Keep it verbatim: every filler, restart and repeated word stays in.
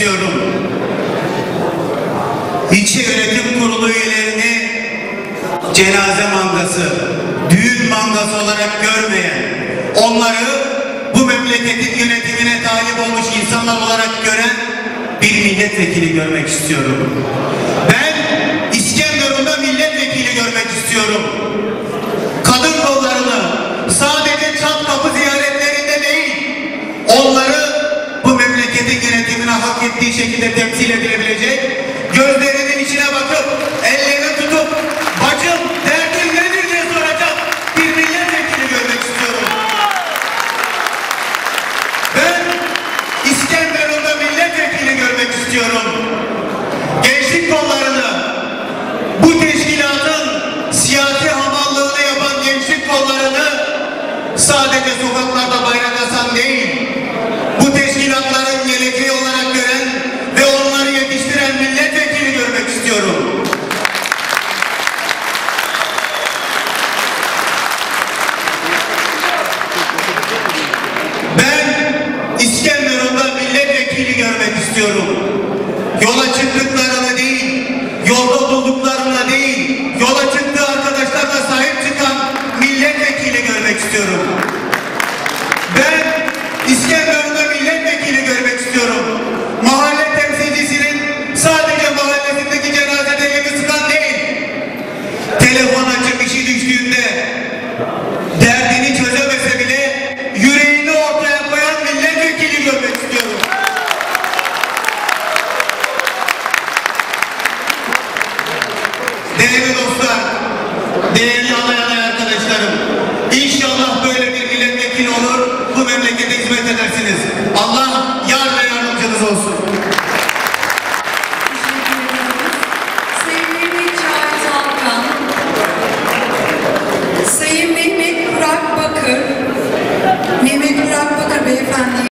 istiyorum. İlçe yönetim kurulu üyelerini cenaze mangası, düğün mangası olarak görmeyen, onları bu memleketin yönetimine talip olmuş insanlar olarak gören bir milletvekili görmek istiyorum. Ben İskenderun'da milletvekili görmek istiyorum. Kadın kollarını sadece çat kapı ziyaretlerinde değil, onları bu memleketin yönetimine hak ettiği şekilde temsil edilebilecek, gözlerinin içine bakıp, ellerini tutup, bacım derdin nedir diye soracak bir milletvekili görmek istiyorum. Ben İskenderun'da milletvekili görmek istiyorum. Gençlik kollarını, bu teşkilatın siyasi hamallığını yapan gençlik kollarını sadece sokaklarda bayrak asan değil, bu teşkilatların geleceği olarak gören ve onları yetiştiren milletvekili görmek istiyorum. Ben İskenderun'da milletvekili görmek istiyorum. Yola çıktıklarını değil, yolda bulduklarına değil, yola çıktığı arkadaşlarına sahip çıkan milletvekili görmek istiyorum. Ben İskenderun'da milletvekili görmek istiyorum. Mahalle temsilcisinin sadece mahallesindeki cenazede elini sıkan değil, telefon açıp işi düştüğünde derdini çözemese bile yüreğini ortaya koyan milletvekili görmek istiyorum. Değerli